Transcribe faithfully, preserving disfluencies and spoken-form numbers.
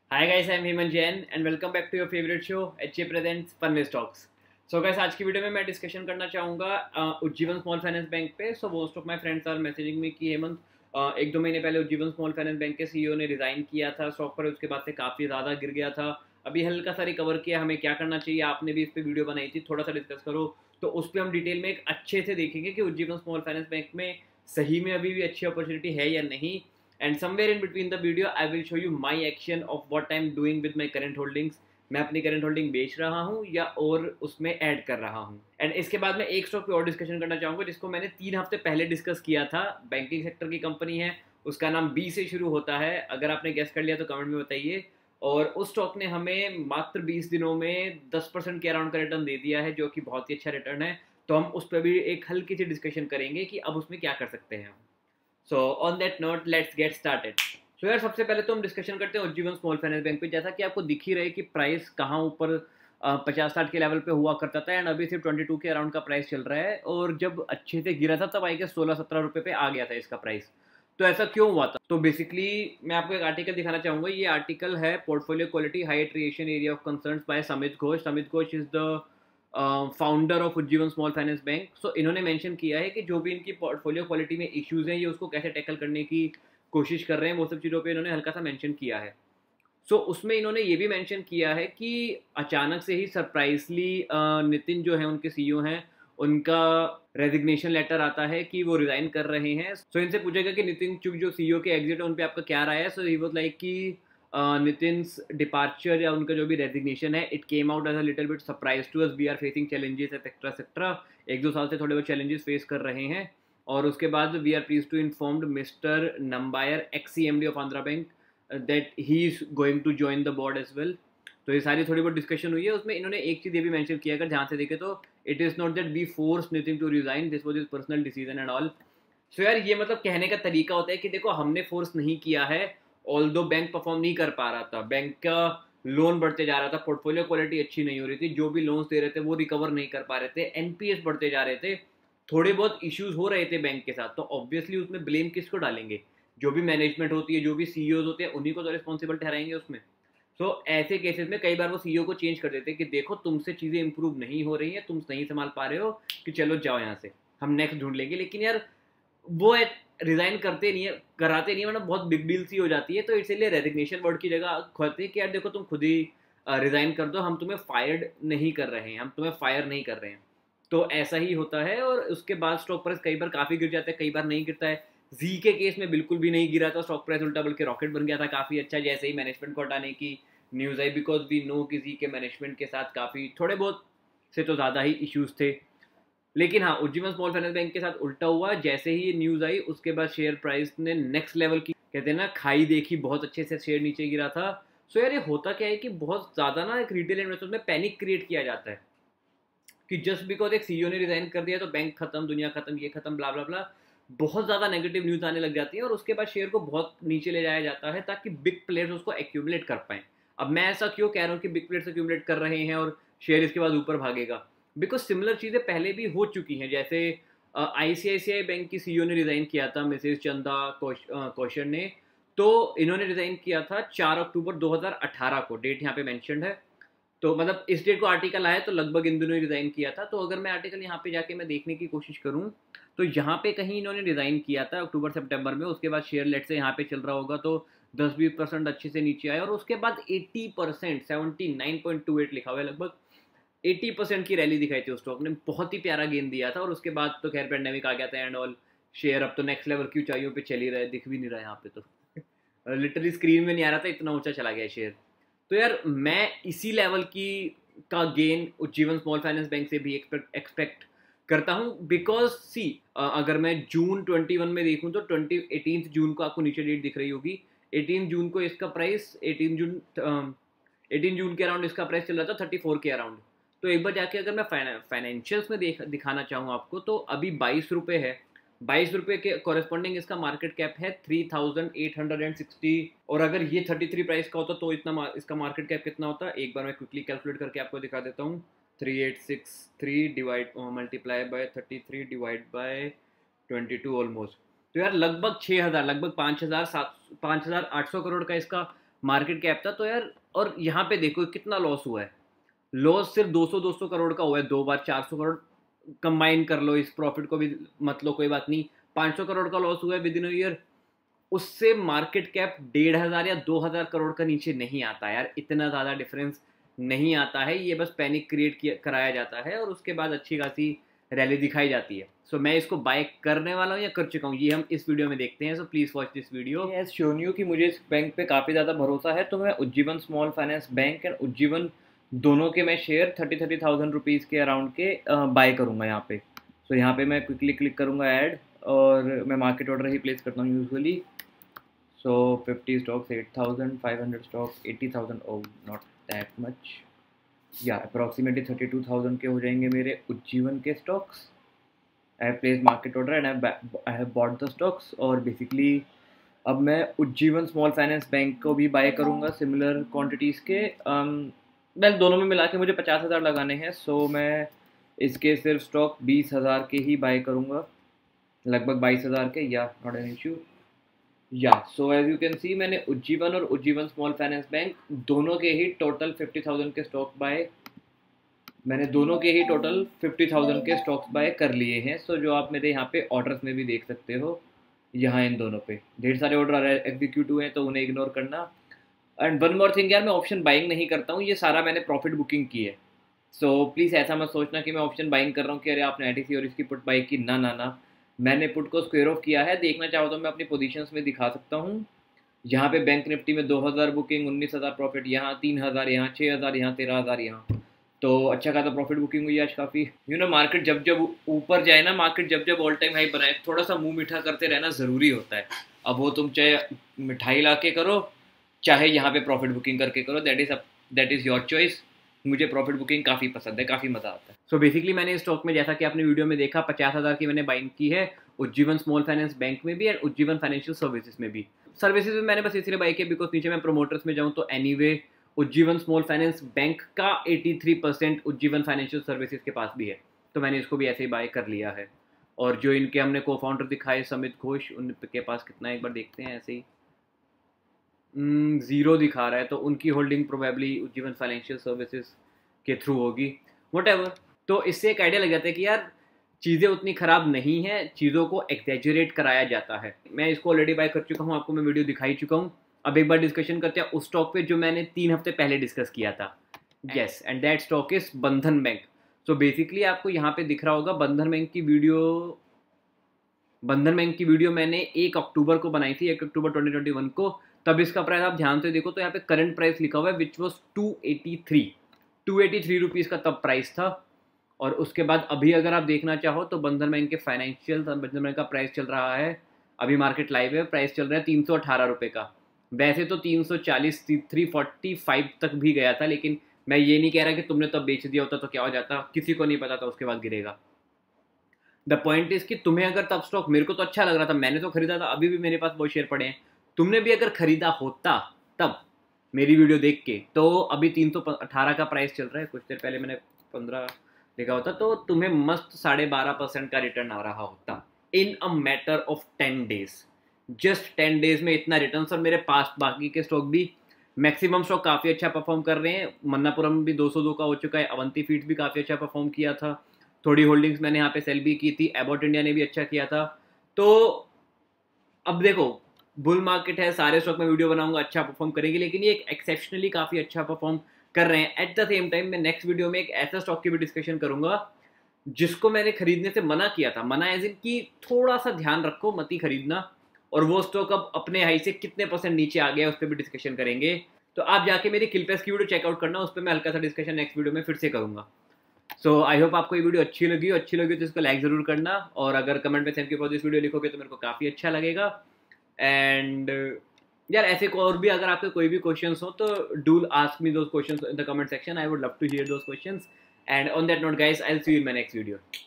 Hi guys, I am Hemant Jain and welcome back to your favourite show H A presents Funways talks. So guys, आज की video में मैं discussion करना चाहूँगा uh, Ujjivan small finance bank पे। So most of my friends are messaging me कि Hemant, uh, एक दो महीने पहले उज्जीवन स्मॉल फाइनेंस बैंक के सीईओ ने रिजाइन किया था स्टॉक पर, उसके बाद से काफ़ी ज़्यादा गिर गया था। अभी हल्का सा रिकवर किया, हमें क्या करना चाहिए, आपने भी इस पर वीडियो बनाई थी, थोड़ा सा डिस्कस करो। तो उस पर हम डिटेल में एक अच्छे से देखेंगे कि उज्जीवन स्मॉल फाइनेंस बैंक में सही में अभी भी अच्छी अपॉर्चुनिटी है या नहीं। And somewhere in between the video I will show you my action of what I'm doing with my current holdings। मैं अपनी करंट होल्डिंग बेच रहा हूँ या और उसमें ऐड कर रहा हूँ। एंड इसके बाद मैं एक स्टॉक पे और डिस्कशन करना चाहूँगा जिसको मैंने तीन हफ्ते पहले डिस्कस किया था। बैंकिंग सेक्टर की कंपनी है, उसका नाम बी से शुरू होता है। अगर आपने गेस कर लिया तो कमेंट में बताइए। और उस स्टॉक ने हमें मात्र बीस दिनों में दस परसेंट के अराउंड का रिटर्न दे दिया है, जो कि बहुत ही अच्छा रिटर्न है। तो हम उस पर भी एक हल्की सी डिस्कशन करेंगे कि अब उसमें क्या कर सकते हैं। So on that note let's get started. So यार, सबसे पहले तो हम डिस्कशन करते हैं उज्जीवन स्मॉल फाइनेंस बैंक पे। जैसा कि आपको दिख ही रहे कि प्राइस कहाँ ऊपर पचास साठ के लेवल पे हुआ करता था, एंड अभी सिर्फ ट्वेंटी टू के अराउंड का प्राइस चल रहा है। और जब अच्छे से गिरा था तब आई गेस सोलह सत्रह रुपये पे आ गया था इसका प्राइस। तो ऐसा क्यों हुआ था? तो बेसिकली मैं आपको एक आर्टिकल दिखाना चाहूँगा। ये आर्टिकल है portfolio quality high attrition area of concerns by Samit Ghosh. Samit Ghosh is the founder of Ujjivan small finance bank. So इन्होंने मेंशन किया है कि जो भी इनकी पोर्टफोलियो क्वालिटी में इश्यूज हैं, ये उसको कैसे टैकल करने की कोशिश कर रहे हैं, वो सब चीज़ों पे इन्होंने हल्का सा मेंशन किया है। सो so, उसमें इन्होंने ये भी मेंशन किया है कि अचानक से ही सरप्राइजली नितिन जो है उनके सीईओ हैं, उनका रेजिग्नेशन लेटर आता है कि वो रिजाइन कर रहे हैं। सो so, इनसे पूछेगा कि नितिन चुग जो सीईओ के एग्जिट है उन पे आपका क्या राय है। सो ही वाज लाइक कि नितिन्स डिपार्चर या उनका जो भी रेजिग्नेशन है, it came out as a little bit surprise to us, we are facing challenges etcetera etcetera. एक दो साल से थोड़े बहुत चैलेंजेस फेस कर रहे हैं। और उसके बाद we are please to informed mister Nambiar ex C M D of Andhra bank that he is going to join the board as well. तो ये सारी थोड़ी बहुत डिस्कशन हुई है। उसमें इन्होंने एक चीज़ ये भी मेंशन किया, अगर जहाँ से देखे तो it is not that we force Nitin to resign, this was his personal decision and all. So यार, ये मतलब कहने का तरीका होता है कि देखो, हमने फोर्स नहीं किया है। ऑल दो बैंक परफॉर्म नहीं कर पा रहा था, बैंक का लोन बढ़ते जा रहा था, पोर्टफोलियो क्वालिटी अच्छी नहीं हो रही थी, जो भी लोन्स दे रहे थे वो रिकवर नहीं कर पा रहे थे, एनपीएस बढ़ते जा रहे थे, थोड़े बहुत इश्यूज हो रहे थे बैंक के साथ। तो ऑब्वियसली उसमें ब्लेम किसको डालेंगे? जो भी मैनेजमेंट होती है, जो भी सीईओ होते हैं, उन्हीं को तो रिस्पॉन्सिबल ठहराएंगे उसमें। सो so, ऐसे केसेस में कई बार वो सीईओ को चेंज कर देते हैं कि देखो, तुमसे चीज़ें इंप्रूव नहीं हो रही हैं, तुम नहीं संभाल पा रहे हो, कि चलो जाओ यहाँ से, हम नेक्स्ट ढूंढ लेंगे। लेकिन यार, वो रिजाइन करते नहीं है, कराते नहीं है, मतलब बहुत बिग डील सी हो जाती है। तो इसलिए रेजिग्नेशन वर्ड की जगह कहते हैं कि यार देखो, तुम खुद ही रिजाइन कर दो, हम तुम्हें फायर्ड नहीं कर रहे हैं, हम तुम्हें फायर नहीं कर रहे हैं। तो ऐसा ही होता है। और उसके बाद स्टॉक प्राइस कई बार काफ़ी गिर जाता है, कई बार नहीं गिरता है। जी के केस में बिल्कुल भी नहीं गिरा था स्टॉक प्राइस, उल्टा बल्कि रॉकेट बन गया था काफ़ी अच्छा, जैसे ही मैनेजमेंट को हटाने की न्यूज़ आई। बिकॉज वी नो कि जी के मैनेजमेंट के साथ काफ़ी थोड़े बहुत से तो ज़्यादा ही इश्यूज थे। लेकिन हाँ, उज्जीवन स्मॉल फाइनेंस बैंक के साथ उल्टा हुआ। जैसे ही ये न्यूज़ आई, उसके बाद शेयर प्राइस ने नेक्स्ट लेवल की, कहते हैं ना, खाई देखी, बहुत अच्छे से शेयर नीचे गिरा था। सो यार, ये होता क्या है कि बहुत ज़्यादा ना एक रिटेल इन्वेस्टर्स में पैनिक क्रिएट किया जाता है कि जस्ट बिकॉज एक सीईओ ने रिजाइन कर दिया तो बैंक खत्म, दुनिया खत्म, ये खत्म, ब्ला ब्ला ब्ला। बहुत ज़्यादा नेगेटिव न्यूज़ आने लग जाती है और उसके बाद शेयर को बहुत नीचे ले जाया जाता है ताकि बिग प्लेयर्स उसको एक्यूमुलेट कर पाएँ। अब मैं ऐसा क्यों कह रहा हूँ कि बिग प्लेयर्स एक्यूमुलेट कर रहे हैं और शेयर इसके बाद ऊपर भागेगा? बिकॉज सिमिलर चीज़ें पहले भी हो चुकी हैं। जैसे आईसीआईसीआई बैंक की सीईओ ने रिजाइन किया था, मिसेज चंदा कौशल ने। तो इन्होंने रिजाइन किया था चार अक्टूबर दो हज़ार अठारह को, डेट यहाँ पे मेंशन्ड है। तो मतलब इस डेट को आर्टिकल आया तो लगभग इन दिनों ही रिजाइन किया था। तो अगर मैं आर्टिकल यहाँ पे जाके मैं देखने की कोशिश करूँ तो यहाँ पे कहीं इन्होंने रिजाइन किया था अक्टूबर सितंबर में। उसके बाद शेयर लेट से यहाँ पे चल रहा होगा तो दस बीस परसेंट अच्छे से नीचे आए, और उसके बाद अस्सी percent seventy nine point two eight लिखा हुआ है, लगभग अस्सी परसेंट की रैली दिखाई थी उस स्टॉक ने, बहुत ही प्यारा गेन दिया था। और उसके बाद तो खैर पेंडेमिक आ गया था एंड ऑल। शेयर अब तो नेक्स्ट लेवल की ऊंचाइयों पे चल ही रहा है, दिख भी नहीं रहा है यहाँ पे तो लिटरली स्क्रीन में नहीं आ रहा था, इतना ऊंचा चला गया शेयर। तो यार, मैं इसी लेवल की का gain Ujjivan small finance bank से भी एक्सपेक्ट करता हूँ। बिकॉज सी, अगर मैं जून ट्वेंटी वन में देखूँ तो ट्वेंटी एटीन जून को आपको नीचे डेट दिख रही होगी। एटीन जून को इसका price, eighteen June eighteen June के अराउंड इसका प्राइस चल रहा था थर्टी फोर के अराउंड। तो एक बार जाके अगर मैं फाइनेंशियल्स में देख दिखाना चाहूँ आपको, तो अभी बाईस रुपये है। बाईस रुपये के कॉरेस्पॉन्डिंग इसका मार्केट कैप है three thousand eight hundred and sixty. और अगर ये थर्टी थ्री प्राइस का होता तो इतना इसका मार्केट कैप कितना होता, एक बार मैं क्विकली कैलकुलेट करके आपको दिखा देता हूँ। Three eight six three divide multiply by thirty three divide by twenty two almost. तो यार लगभग छः हज़ार लगभग पाँच हज़ार सात पाँच हज़ार आठ सौ करोड़ का इसका मार्केट कैप था। तो यार और यहाँ पे देखो कितना लॉस हुआ है, लॉस सिर्फ दो सौ दो सौ करोड़ का हुआ है, दो बार चार सौ करोड़ कंबाइन कर लो, इस प्रॉफिट को भी मत लो कोई बात नहीं, पाँच सौ करोड़ का लॉस हुआ है विद इन ईयर। उससे मार्केट कैप डेढ़ हज़ार या दो हज़ार करोड़ का नीचे नहीं आता यार, इतना ज़्यादा डिफरेंस नहीं आता है, ये बस पैनिक क्रिएट कराया जाता है और उसके बाद अच्छी खासी रैली दिखाई जाती है। सो so, मैं इसको बाय करने वाला हूँ या कर चुका हूँ, ये हम इस वीडियो में देखते हैं। So please watch this video. As shown you कि मुझे इस बैंक पे काफ़ी ज़्यादा भरोसा है, तो मैं Ujjivan small finance bank and Ujjivan दोनों के मैं share thirty thirty thousand rupees के अराउंड के बाय करूँगा यहाँ पे। सो so, यहाँ पे मैं क्विकली क्लिक करूँगा ऐड, और मैं मार्केट ऑर्डर ही प्लेस करता हूँ usually. So fifty stocks eight thousand, five hundred stocks eighty thousand, oh not that much, या अप्रॉक्सीमेटली थर्टी टू थाउजेंड के हो जाएंगे मेरे उज्जीवन के stocks. I have place market order and I have bought the stocks. और basically अब मैं Ujjivan small finance bank को भी बाय करूँगा सिमिलर क्वांटिटीज़ के। वेल um, दोनों में मिला के मुझे पचास हज़ार लगाने हैं, सो so मैं इसके सिर्फ स्टॉक बीस हज़ार के ही बाय करूँगा, लगभग बाईस हज़ार के, या नॉट एन इशू। या so as you can see मैंने उज्जीवन और उज्जीवन स्मॉल फाइनेंस बैंक दोनों के ही टोटल फिफ्टी थाउजेंड के स्टॉक बाय मैंने दोनों के ही टोटल फिफ्टी थाउजेंड के स्टॉक्स बाय कर लिए हैं। सो so, जो आप मेरे यहाँ पे ऑर्डर्स में भी देख सकते हो, यहाँ इन दोनों पे ढेर सारे ऑर्डर एग्जीक्यूट हुए हैं, तो उन्हें इग्नोर करना। एंड वन मोर थिंग यार, मैं ऑप्शन बाइंग नहीं करता हूँ, ये सारा मैंने प्रॉफिट बुकिंग की है। सो so, प्लीज़ ऐसा मत सोचना कि मैं ऑप्शन बाइंग कर रहा हूँ कि अरे आपने आईटीसी और इसकी पुट बाई की, ना ना ना, मैंने पुट को स्क्वेयर ऑफ किया है। देखना चाहो तो मैं अपनी पोजीशंस में दिखा सकता हूँ। यहाँ पे बैंक निफ्टी में दो हज़ार बुकिंग, उन्नीस हज़ार प्रॉफिट, यहाँ तीन हज़ार, यहाँ छः हज़ार, यहाँ तेरह हज़ार, यहाँ तो अच्छा खासा प्रॉफिट बुकिंग हुई आज काफ़ी। यू नो मार्केट जब जब ऊपर जाए ना, मार्केट जब जब ऑल टाइम हाई बनाए, थोड़ा सा मुंह मीठा करते रहना ज़रूरी होता है। अब वो तुम चाहे मिठाई ला के करो, चाहे यहाँ पे प्रॉफिट बुकिंग करके करो, that is that is your choice. मुझे प्रॉफिट बुकिंग काफ़ी पसंद है, काफ़ी मज़ा आता है। सो so बेसिकली मैंने इस स्टॉक में, जैसा कि आपने वीडियो में देखा, पचास हज़ार की मैंने बाइंग की है उज्जीवन स्मॉल फाइनेंस बैंक में भी एंड उज्जीवन फाइनेंशियल सर्विसेज में भी। सर्विसेज में मैंने बस इसलिए बाई किया बिकॉज नीचे मैं प्रोमोटर्स में जाऊँ तो anyway Ujjivan small finance bank का तिरासी परसेंट उज्जीवन फाइनेंशियल सर्विसेज के पास भी है, तो मैंने इसको भी ऐसे ही बाय कर लिया है। और जो इनके हमने को फाउंडर दिखाए समित घोष, उनके पास कितना एक बार देखते हैं, ऐसे ही ज़ीरो दिखा रहा है, तो उनकी holding probably Ujjivan financial services के थ्रू होगी, वट एवर। तो इससे एक आइडिया लग जाता है कि यार चीज़ें उतनी ख़राब नहीं है, चीज़ों को एक्सैजरेट कराया जाता है। मैं इसको ऑलरेडी बाय कर चुका हूँ, आपको मैं वीडियो दिखाई चुका हूँ। अब एक बार डिस्कशन करते हैं उस स्टॉक पे जो मैंने तीन हफ्ते पहले डिस्कस किया था। Yes, and that stock is Bandhan bank. So basically आपको यहाँ पे दिख रहा होगा बंधन बैंक की वीडियो। बंधन बैंक की वीडियो मैंने एक अक्टूबर को बनाई थी, एक अक्टूबर ट्वेंटी ट्वेंटी वन को। तब इसका प्राइस आप ध्यान से देखो तो यहाँ पे करंट प्राइस लिखा हुआ है which was two eighty three two eighty three rupees का तब प्राइस था। और उसके बाद अभी अगर आप देखना चाहो तो बंधन बैंक के फाइनेंशियल, बंधन बैंक का प्राइस चल रहा है, अभी मार्केट लाइव है, प्राइस चल रहा है तीन सौ अठारह रुपये का। वैसे तो तीन सौ चालीस, थ्री फोर्टी फाइव तक भी गया था, लेकिन मैं ये नहीं कह रहा कि तुमने तब बेच दिया होता तो क्या हो जाता, किसी को नहीं पता था उसके बाद गिरेगा। द पॉइंट इज कि तुम्हें अगर तब स्टॉक, मेरे को तो अच्छा लग रहा था, मैंने तो खरीदा था, अभी भी मेरे पास बहुत शेयर पड़े हैं, तुमने भी अगर खरीदा होता तब मेरी वीडियो देख के, तो अभी तीन सौ अठारह का प्राइस चल रहा है, कुछ देर पहले मैंने पंद्रह देखा होता, तो तुम्हें मस्त साढ़े बारह परसेंट का रिटर्न आ रहा होता in a matter of ten days. Just ten days में इतना रिटर्न। और मेरे पास बाकी के स्टॉक भी, मैक्सिमम स्टॉक काफ़ी अच्छा परफॉर्म कर रहे हैं। मन्नापुरम भी दो सौ दो का हो चुका है, अवंती फीड्स भी काफ़ी अच्छा परफॉर्म किया था, थोड़ी होल्डिंग्स मैंने यहाँ पे सेल भी की थी, एबॉट इंडिया ने भी अच्छा किया था। तो अब देखो बुल मार्केट है, सारे स्टॉक में वीडियो बनाऊंगा, अच्छा परफॉर्म करेंगे, लेकिन ये एक एक्सेप्शनली काफ़ी अच्छा परफॉर्म कर रहे हैं। एट द सेम टाइम मैं नेक्स्ट वीडियो में एक ऐसा स्टॉक की भी डिस्कशन करूंगा जिसको मैंने खरीदने से मना किया था। मना एज इन कि थोड़ा सा ध्यान रखो, मत ही खरीदना, और वो स्टॉक अब अपने हाई से कितने परसेंट नीचे आ गया उस पर भी डिस्कशन करेंगे। तो आप जाके मेरी किलपेस की वीडियो चेकआउट करना, उस पर मैं हल्का सा डिस्कशन नेक्स्ट वीडियो में फिर से करूंगा। सो आई होप आपको ये वीडियो अच्छी लगी हो अच्छी लगी तो इसको लाइक ज़रूर करना, और अगर कमेंट में thank you for this video लिखोगे तो मेरे को काफ़ी अच्छा लगेगा। एंड यार ऐसे को और भी अगर आपके कोई भी क्वेश्चंस हो तो do ask me those questions in the comment section, I would love to hear those questions. And on that note guys, I will see you in my next video.